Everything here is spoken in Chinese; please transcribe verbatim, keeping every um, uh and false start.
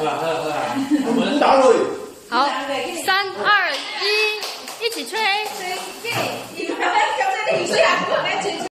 喝喝啊！我们打落。 好，三二一，一起吹。吹，你们要跟着你下，我来吹。